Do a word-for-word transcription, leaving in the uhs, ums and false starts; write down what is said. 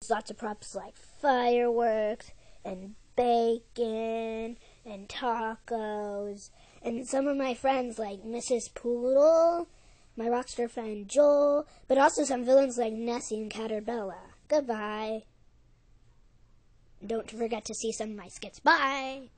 There's lots of props like fireworks and bacon and tacos. And some of my friends like Missus Poodle, my rockstar friend Joel, but also some villains like Nessie and Caterbella. Goodbye. Don't forget to see some of my skits. Bye!